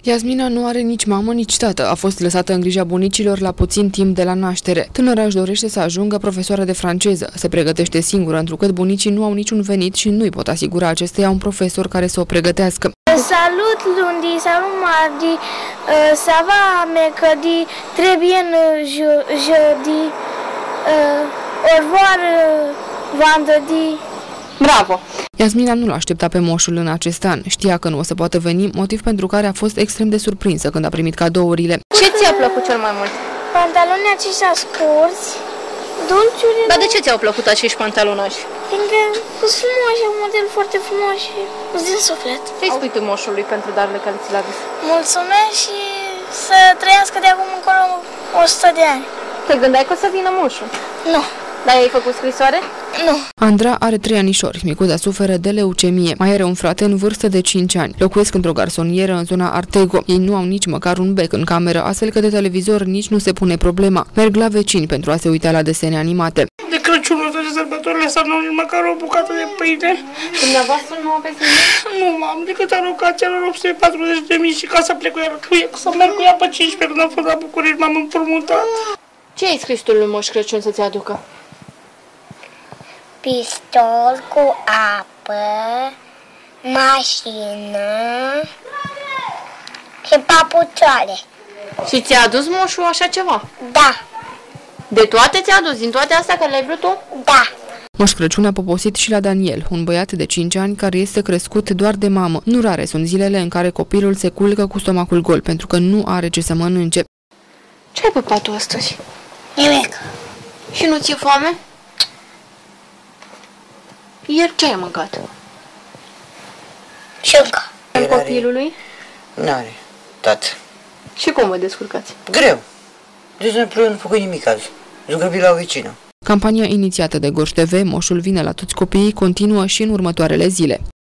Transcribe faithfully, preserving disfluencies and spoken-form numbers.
Iasmina nu are nici mamă, nici tată. A fost lăsată în grija bunicilor la puțin timp de la naștere. Tânăra își dorește să ajungă profesoară de franceză. Se pregătește singură, întrucât bunicii nu au niciun venit și nu-i pot asigura acesteia un profesor care să o pregătească. Salut lundi, salut mardi, ça va mercredi, très bien jeudi, au revoir vendredi. Bravo! Iasmina nu l-a așteptat pe moșul în acest an. Știa că nu o să poată veni, motiv pentru care a fost extrem de surprinsă când a primit cadourile. Ce ți-a plăcut cel mai mult? Pantalonii aceștia scurți, dulciurile... Dar de ce ți-au plăcut acești pantalonași? Fiindcă sunt frumoși, au un model foarte frumos și din suflet. Ce-i spui tu moșului pentru darurile care ți le-a adus? Mulțumesc și să trăiască de acum încolo o sută de ani. Te gândeai că o să vină moșul? Nu. Dar ai făcut scrisoare? Nu. Andra are trei anișori. Micuța suferă de leucemie. Mai are un frate în vârstă de cinci ani. Locuiesc într-o garsonieră în zona Artego. Ei nu au nici măcar un bec în cameră, astfel că de televizor nici nu se pune problema. Merg la vecini pentru a se uita la desene animate. De Crăciunul de sărbătorile astea nu nici măcar o bucată de pâine. Dumneavoastră nu aveți nimic? Nu am decât alocația lor opt sute patruzeci de mii și ca să plec cu ea, să merg cu ea pe cincisprezece când am fost la București, m-am împrumutat. Ce ai scris tu lui Moș Crăciun să-ți aducă? Pistol cu apă, mașină și papucioare. Și ți-a adus moșul așa ceva? Da. De toate ți-a adus? Din toate astea care le-ai vrut tu? Da. Moș Crăciun a poposit și la Daniel, un băiat de cinci ani care este crescut doar de mamă. Nu rare sunt zilele în care copilul se culcă cu stomacul gol, pentru că nu are ce să mănânce. Ce ai pe patul astăzi? Nimic. Și nu ți-e foame? Ieri ce ai mâncat? Șuncă. În copilului? N-are, tată. Și cum vă descurcați? Greu. De exemplu, eu nu făcut nimic azi. Zgrăbit la o vecină. Campania inițiată de Gorj T V, Moșul vine la toți copiii, continuă și în următoarele zile.